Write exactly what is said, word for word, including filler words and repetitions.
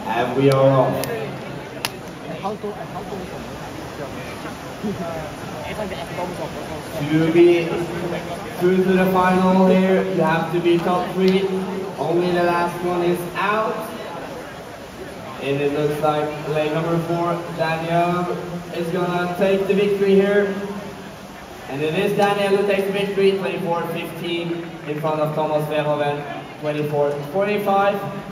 And we are off. To be through to the final here, you have to be top three. Only the last one is out. And it looks like lane number four, Daniel, is gonna take the victory here. And it is Daniel who takes the victory, twenty-four fifteen in front of Thomas Verhoeven, twenty-four forty-five.